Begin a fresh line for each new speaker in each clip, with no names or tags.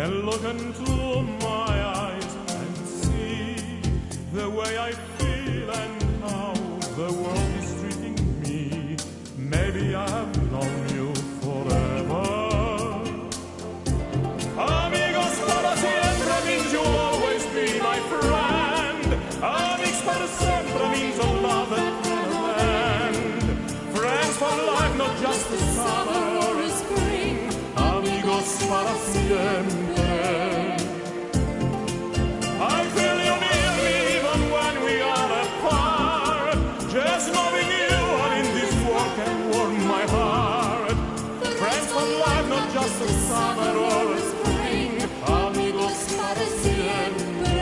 can look into my eyes and see the way I feel and how the world is treating me. Maybe I have known you forever. Amigos para siempre means you'll always be my friend. Amigos para siempre means a love that never ends. Friends for life, not just the summer or the spring. Amigos para siempre. I feel you near me even when we are apart. Just knowing you are in this world can warm my heart. Friends for life, not just the summer or the spring. Amigos para siempre.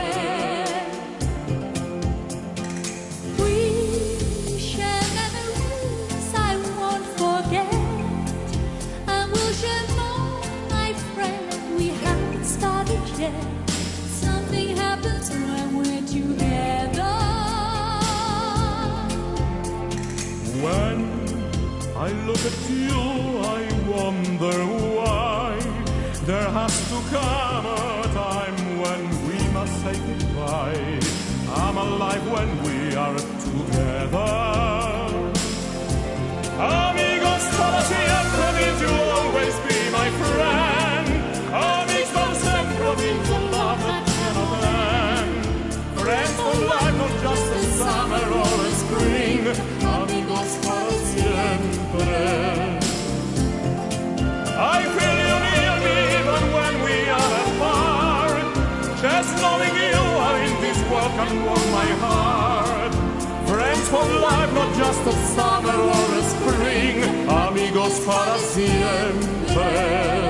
We share memories I won't forget, and we'll share more, my friend. We haven't started yet. Something happens when we're together.
When I look at you, I wonder why there has to come a time when we must say goodbye. I'm alive when we are together. Amigos para siempre means you'll always be my friend. Amigos para siempre means a love that cannot end. Friends for life, not just the summer or the spring. Amigos para siempre. I feel you near me even when we are apart. Just knowing you are in this world can warm my heart. Friends for life, not just the summer or the spring. Amigos para siempre.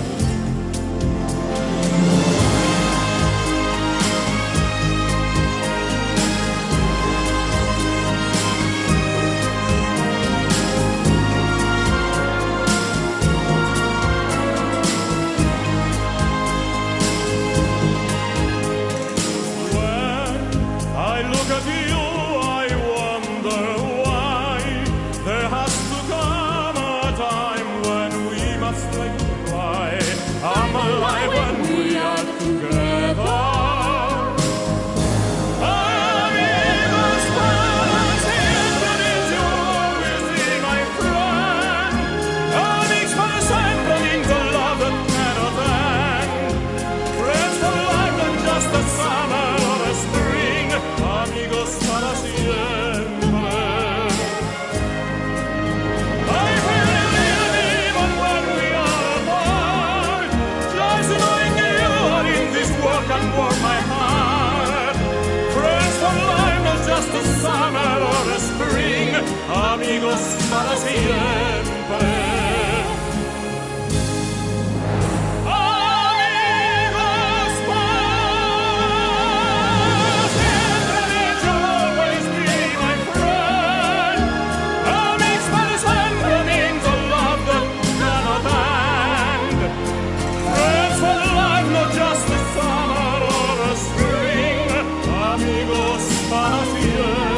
I look at you, I wonder why there has to come a time when we must say goodbye. I'm alive when we are together. Amigos para siempre means you'll always be my friend. Amigos para siempre means a love that cannot end. Friends for life, not just the summer or the spring. Amigos para siempre. I feel you even when we are apart. Just knowing you are in this world can warm my heart. Friends for life, not just the summer or the spring. Amigos para siempre. Just the summer or the spring, amigos para siempre.